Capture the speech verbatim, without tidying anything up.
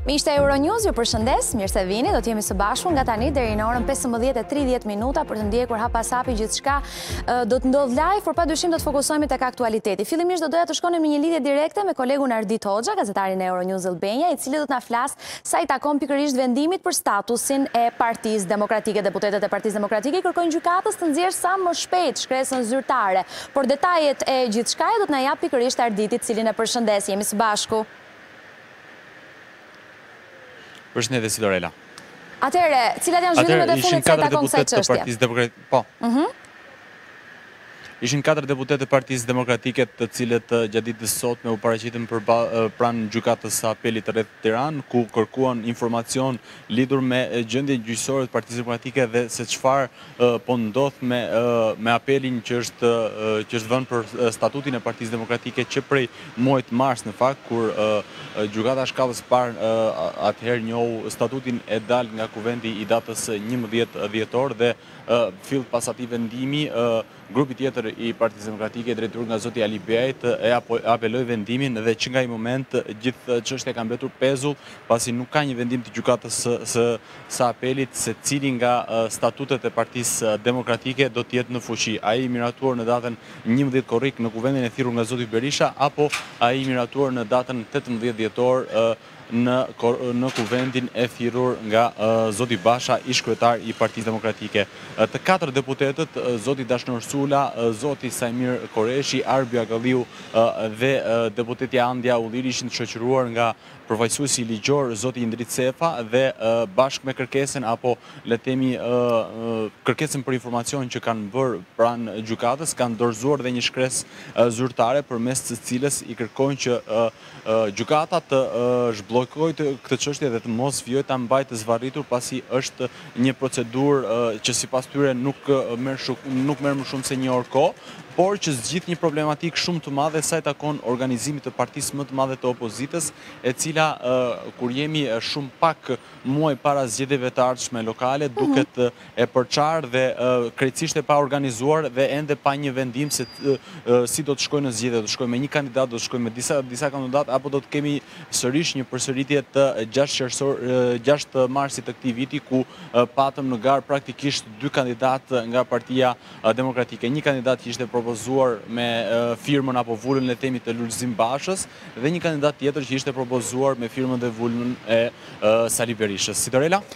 Miqtë e Euronews, ju përshëndes, mirë se vini, do të jemi së bashku nga tani deri në orën pesëmbëdhjetë e tridhjetë minuta për të ndjekur hap pas hapi gjithçka do të ndodh live, por padyshim do të fokusohemi tek aktualiteti. Fillimisht do doja të shkonim në një lidhje direkte me kolegun Ardit Hoxha, gazetarin e Euronews Albania, i cili do të na flas sa i takon pikërisht vendimit për statusin e Partisë Demokratike. Deputetët e Partisë Demokratike kërkojnë gjykatës të nxjerrë sa më shpejt shkresën zyrtare. Por detajet e gjithçka do të na jap pikërisht Arditi, i cili ne përshëndes. Jemi së bashku. Përshëndetje si Dorela. Atëherë, cilat janë zhvillimet e fundit sa i takon kësaj çështje? Po. Ishin katër deputetë të Partisë Demokratike, të cilët gjatë ditës sotme u paraqitën pranë gjykatës së apelit rreth Tiranë, ku kërkuan informacion lidhur me gjendjen gjyqësore të Partisë Demokratike dhe se çfarë po ndodh me me apelin që është që është vënë për statutin e Partisë Demokratike që prej muajit mars në fakt, kur gjykata shkallës parë atëherë njohu statutin e dal nga kuvendi i datës njëmbëdhjetë dhjetor dhe fill pas atij vendimi grupi tjetër i Partisë Demokratike drejtuar nga zoti Ali Bejt e apeloi vendimin dhe që nga ai moment gjithë çështja ka mbetur pezull, pasi nuk ka një vendim të gjykatës së së apelit se cili nga statutet e Partisë Demokratike do të jetë në fuqi. Ai i miratuar në datën njëmbëdhjetë korrik në kuvendin e thirrur nga zoti Berisha apo ai i miratuar në datën tetëmbëdhjetë dhjetor në në kuvendin e thirrur nga zoti Basha, ish kryetar i Partisë Demokratike. Të katër deputetët, zoti Dashnor Sula, zoti Sajmir Koreshi, Arbi Agalliu dhe deputeti Andja Ulliri ishin të shoqëruar nga përfaqësuesi ligjor zoti Indrit Sefa dhe bashkë me kërkesën apo le të themi kërkesën për informacion që kanë bërë pranë gjykatës, kanë dorëzuar dhe një shkresë zyrtare përmes së cilës i kërkojnë që gjykata të zhbllokojë këtë çështje dhe të mos vijojë ta mbajë të zvarritur, pasi është një procedurë që sipas tyre nuk merr nuk merr më shumë se një orë kohë, por që zgjidh një problematikë shumë të madhe sa i takon organizimit të partisë më të madhe të opozitës, e cila kur jemi shumë pak muaj para zgjedhjeve të ardhshme lokale duket e përçarë dhe krejtësisht e pa organizuar dhe ende pa një vendim se si do të shkojnë në zgjedhje, do të shkojnë me një kandidat, do të shkojnë me disa disa kandidat apo do të kemi sërish një përsëritje të gjashtë marsit të këtij viti ku patëm në garë praktikisht dy kandidatë nga Partia Demokratike. Një kandidat që ishte propozuar me firmën apo vullën le themi të Lulzim Bashës dhe një kandidat tjetër që ishte propozuar me firmën dhe vullën e Sali Berishës. Si Dorela?